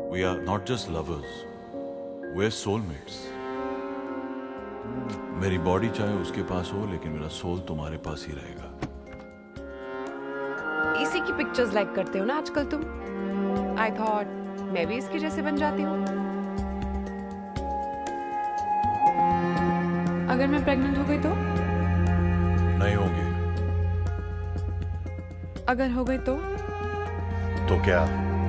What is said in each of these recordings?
We are not just lovers, we're soulmates. मेरी body चाहे उसके पास हो, लेकिन मेरा सोल तुम्हारे पास ही रहेगा। इसी की पिक्चर्स लाइक करते हो ना आजकल तुम? I thought मैं भी इसके जैसे बन जाती हूँ। अगर मैं प्रेग्नेंट हो गई तो? नहीं होगी। अगर हो गई तो? तो क्या?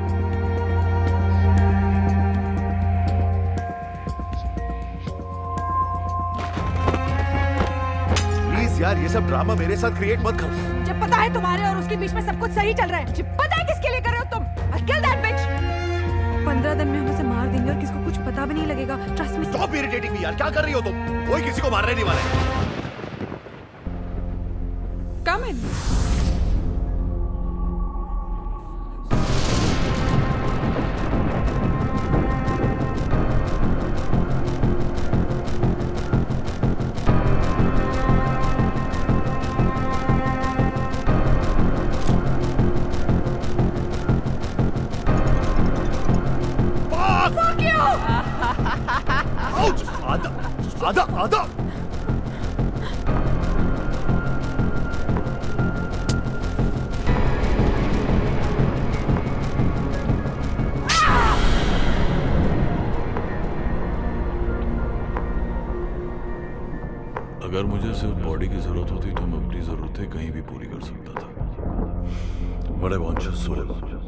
यार ये सब ड्रामा मेरे साथ क्रिएट मत करो। मुझे पता है तुम्हारे और उसके बीच में सब कुछ सही चल रहा है। मुझे पता है किसके लिए कर रहे हो तुम। I'll kill that bitch। 15 दिन में हम उसे मार देंगे और किसको कुछ पता भी नहीं लगेगा। Trust me. Stop irritating me यार, क्या कर रही हो तुम? कोई किसी को मारने नहीं वाला है। Come in। आधा अगर मुझे सिर्फ बॉडी की जरूरत होती तो मैं अपनी जरूरतें कहीं भी पूरी कर सकता था। But I want your soul.